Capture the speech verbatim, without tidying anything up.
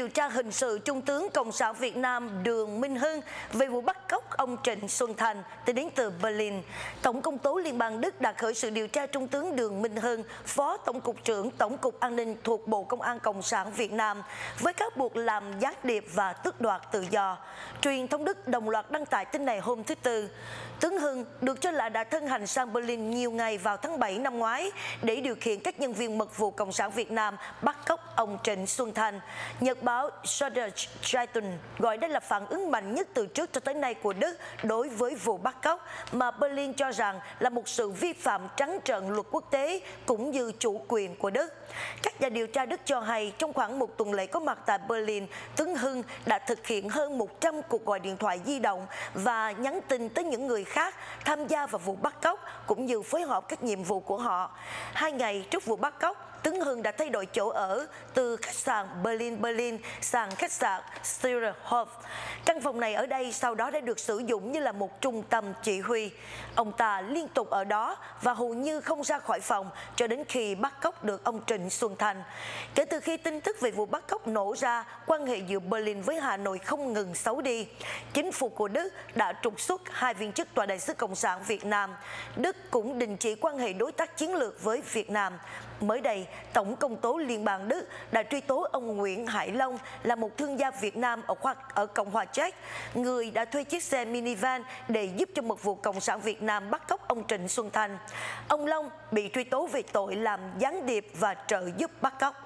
điều tra hình sự Trung tướng Cộng sản Việt Nam Đường Minh Hưng về vụ bắt cóc ông Trịnh Xuân Thanh tới đến từ Berlin. Tổng công tố Liên bang Đức đã khởi sự điều tra Trung tướng Đường Minh Hưng, Phó Tổng cục trưởng Tổng cục An ninh thuộc Bộ Công an Cộng sản Việt Nam, với cáo buộc làm gián điệp và tước đoạt tự do. Truyền thông Đức đồng loạt đăng tải tin này hôm thứ Tư. Tướng Hưng được cho là đã thân hành sang Berlin nhiều ngày vào tháng bảy năm ngoái để điều khiển các nhân viên mật vụ Cộng sản Việt Nam bắt cóc ông Trịnh Xuân Thanh. Nhật báo Süddeutsche Zeitung gọi đây là phản ứng mạnh nhất từ trước cho tới nay của Đức đối với vụ bắt cóc, mà Berlin cho rằng là một sự vi phạm trắng trợn luật quốc tế cũng như chủ quyền của Đức. Các nhà điều tra Đức cho hay trong khoảng một tuần lễ có mặt tại Berlin, tướng Hưng đã thực hiện hơn một trăm cuộc gọi điện thoại di động và nhắn tin tới những người khác tham gia vào vụ bắt cóc cũng như phối hợp các nhiệm vụ của họ. Hai ngày trước vụ bắt cóc, tướng Hưng đã thay đổi chỗ ở từ khách sạn Berlin Berlin sang khách sạn Stierhof. Căn phòng này ở đây sau đó đã được sử dụng như là một trung tâm chỉ huy. Ông ta liên tục ở đó và hầu như không ra khỏi phòng cho đến khi bắt cóc được ông Trịnh Xuân Thanh. Kể từ khi tin tức về vụ bắt cóc nổ ra, quan hệ giữa Berlin với Hà Nội không ngừng xấu đi. Chính phủ của Đức đã trục xuất hai viên chức tòa đại sứ Cộng sản Việt Nam. Đức cũng đình chỉ quan hệ đối tác chiến lược với Việt Nam. Mới đây, Tổng công tố Liên bang Đức đã truy tố ông Nguyễn Hải Long là một thương gia Việt Nam ở, Hoa, ở Cộng hòa Czech, người đã thuê chiếc xe minivan để giúp cho mật vụ Cộng sản Việt Nam bắt cóc ông Trịnh Xuân Thanh. Ông Long bị truy tố về tội làm gián điệp và trợ giúp bắt cóc.